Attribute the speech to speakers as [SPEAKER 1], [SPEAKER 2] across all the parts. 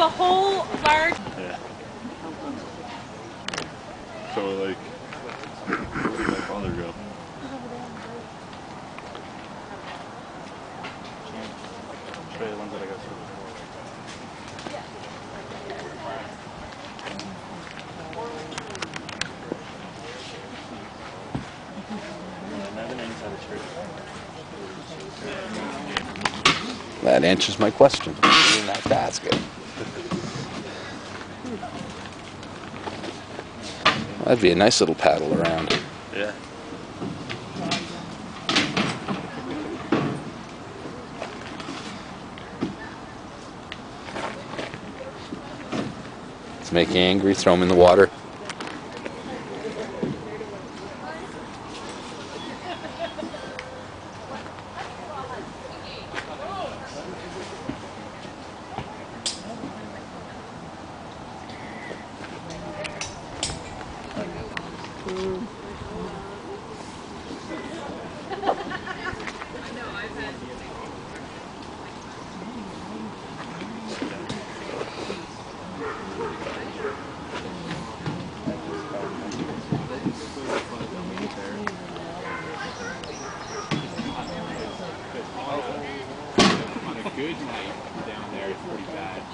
[SPEAKER 1] a whole large...
[SPEAKER 2] Yeah. So, like, where did my father go? Show you the ones that I got through before.
[SPEAKER 3] That answers my question. You didn't have to ask it. That'd be a nice little paddle around.
[SPEAKER 2] Yeah.
[SPEAKER 3] Let's make you angry, throw him in the water.
[SPEAKER 4] On a good night down there, it's pretty bad.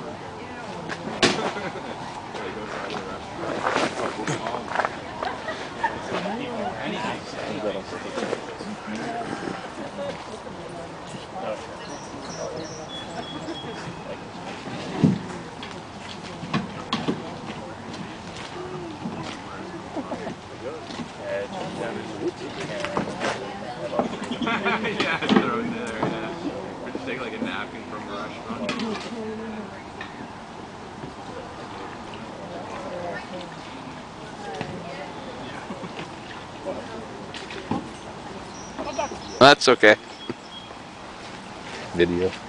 [SPEAKER 4] Yeah, throw it there, yeah. Or just take like a napkin from a restaurant.
[SPEAKER 3] That's okay. Video.